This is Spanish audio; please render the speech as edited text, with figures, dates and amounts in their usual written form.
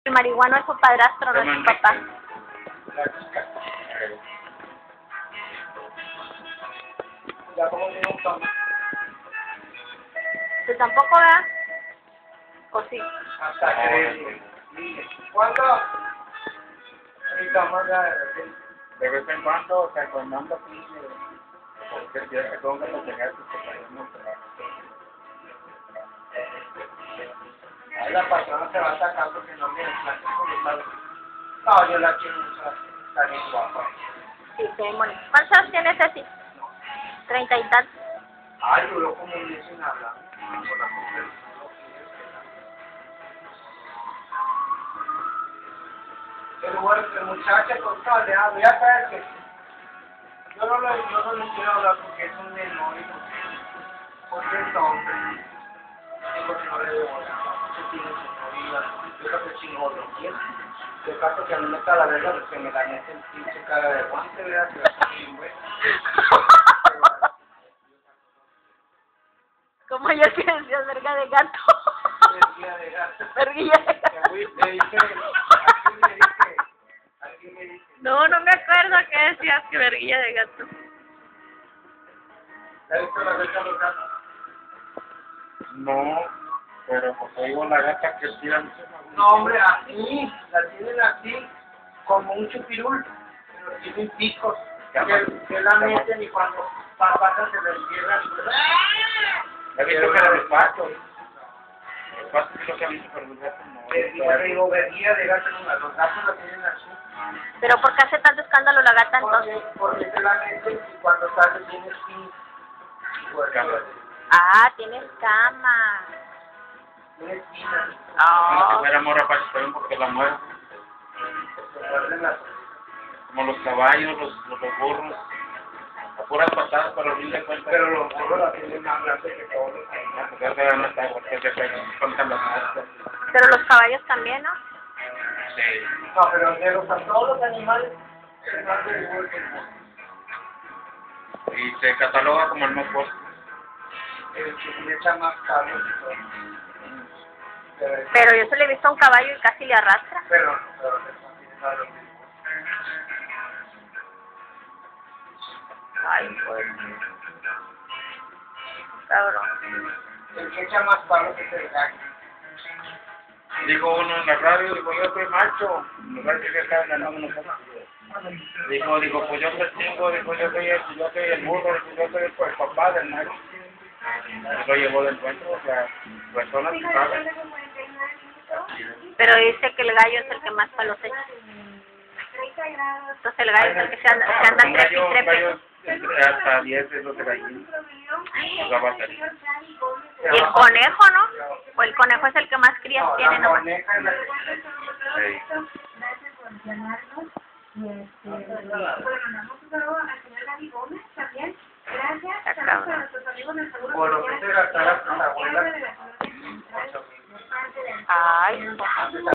El marihuano es su padrastro, no es su papá. Ya como que no toma. ¿Tú tampoco, verdad? ¿O sí? Hasta que... ¿Cuándo? Ahorita más ya de repente. De vez en cuando, o sea, cuando ando aquí, porque el día que tengo que pegar, pues podemos Ahí la patrona se va a sacar porque no me desplaza con los lados. No, yo la quiero mucho, está bien guapa. Sí, sí, bonito. ¿Cuántos años tienes así? 30 y tantos. Ay, duró como un mes sin hablar. Con la mujer. El muchacho con todo le hablo, ya sabes que yo no le quiero hablar porque es un menor y porque es hombre. Y porque no le debo hablar. Se tiene su vida. Yo creo que chingón lo quiero. Yo caso que a mí me está la verga porque me la mete el pinche cara de guante, ¿verdad? Que la está bien, güey. Como yo que decía, verga de gato. Verguilla de gato. Verguilla de gato. No, no me acuerdo que decías que verguilla de gato. ¿Has visto la verga de los gatos? no, pero pues oigo la gata que tira mucho. No, hombre, así, la tienen así, como un chupirul, pero tienen picos, que la meten y cuando pasan se la entierran. He visto que la despacho. Despacho es lo que he visto, pero los gatos no. Yo digo, verguilla de gato, los gatos la tienen así. ¿Pero por qué hace tanto escándalo la gata entonces? Porque se la meten y cuando sale tiene picos. Ah, tienes cama. Tiene espinas. Como que Oh. fuera morra para que porque la muerte. Como los caballos, los burros. A puras patadas, pero a fin de cuentas. Pero los burros la tienen más grande que todos los animales. Porque esa no está, porque se pegan contra las muertes. Pero los caballos también, ¿no? Sí. No, pero de los, a todos los animales es más de igual que el burro. Y se cataloga como el más fuerte. El que le echa más carne y todo. Pero yo se le he visto a un caballo y casi le arrastra. Pero no tiene nada de lo mismo. Ay, pues. Cabrón. El que echa más palos es el gallo. Dijo uno en la radio, dijo, yo soy macho. En lugar de que estaban ganando nosotros. Dijo, pues yo te tengo, dijo, yo soy el burro, dijo, yo soy el papá del macho. Lo llevó de encuentro, o sea, personas que saben. Pero dice que el gallo es el que más palos echa. Entonces el gallo es el que se anda Un trepe y gallo, trepe. hasta 10 es lo que gallina. La batería. Y el conejo, ¿no? O el conejo es el que más crías No, tiene, la ¿no? coneja es la que... Sí. Gracias por llamarnos. Le mandamos un saludo al señor David Gómez también. Gracias. Saludos para nuestros amigos del Seguro Por lo que se gastaron tus abuelas. Ay,